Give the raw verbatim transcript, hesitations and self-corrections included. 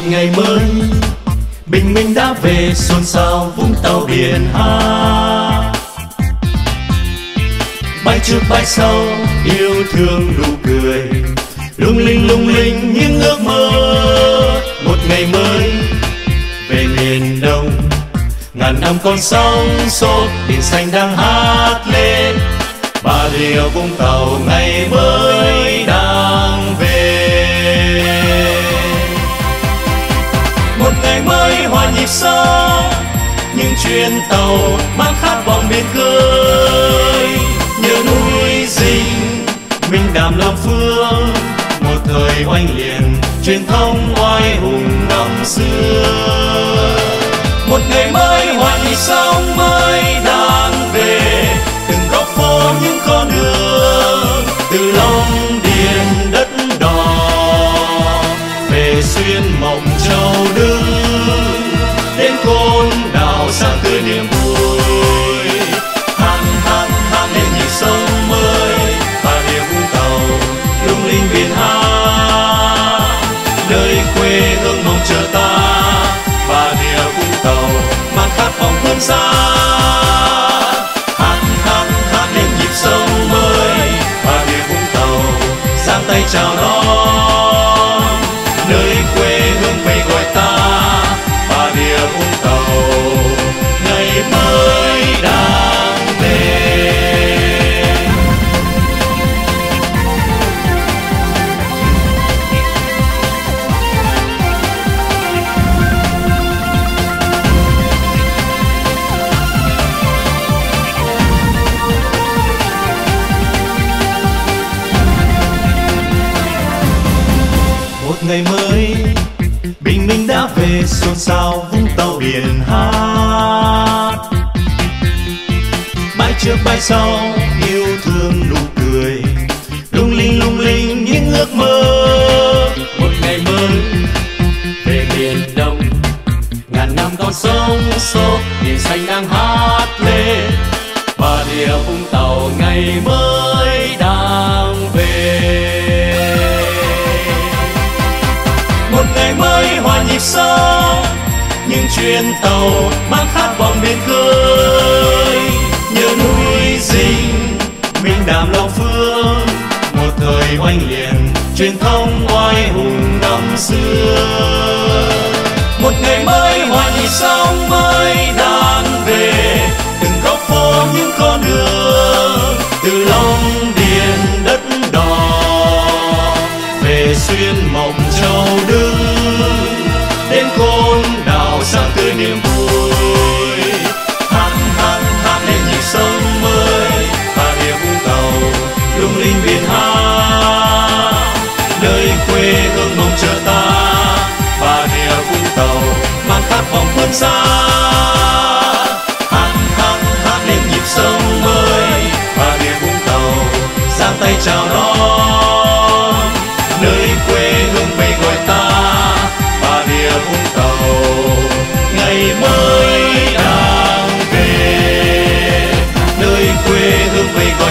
ngày mới bình minh đã về, xôn xao Vũng Tàu biển hát. Bay trước bay sau yêu thương nụ cười, lung linh lung linh những ước mơ. Một ngày mới về miền Đông, ngàn năm con sóng xô biển xanh đang hát lên. Bà Rịa Vũng Tàu ngày mới đang về. Một ngày mới hòa nhịp sống những chuyến tàu mang khát vọng biển khơi. Nhớ núi Dinh mình đàm làm phương, một thời oanh liệt truyền thống oai hùng năm xưa. Một ngày mới hòa nhịp sống mới đang về, từng góc phố những con đường từ Long Điền đất đỏ về xuyên Mộng Châu Đứng đến Côn Đảo sáng tươi niềm vui. Hát hát hát lên nhịp sống mới, Bà Rịa Vũng Tàu lung linh biển hát, nơi quê hương mong chờ ta. Bà Rịa Vũng Tàu mang khát vọng vươn xa. Hát hát hát lên nhịp sống mới, Bà Rịa Vũng Tàu giang tay chào đón, nơi quê hương vây gọi ta. Bà Rịa Vũng Tàu ngày mới đang về. Một ngày mới bình minh đã về, xôn xao Vũng Tàu biển hát. Bãi trước bãi sau yêu thương nụ cười, lung linh lung linh những ước mơ. Một ngày mới về miền Đông, ngàn năm con sông xô biển xanh đang hát lên. Bà Rịa Vũng Tàu ngày mới đang về. Một ngày mới hòa nhịp sống những chuyến tàu mang khát vọng biển khơi. Nhớ núi Dinh mình đàm lòng phương, một thời oanh liệt truyền thống oai hùng năm xưa. Một ngày mới hòa nhịp sống mới đang về, từng góc phố những con đường từ Long Điền đất đỏ về xuyên Mộng Châu Đứng đến Côn Đảo sáng tươi niềm vui. Hát hát hát lên nhịp sống mới, Bà Rịa Vũng Tàu lung linh biển hát, nơi quê hương mong chờ ta. Bà Rịa Vũng Tàu mang khát vọng vươn xa. Hát hát hát lên nhịp sống mới, Bà Rịa Vũng Tàu giang tay chào đón, nơi quê hương vây gọi ta. Bà Rịa Vũng Tàu ngày mới đang về, nơi quê hương vây gọi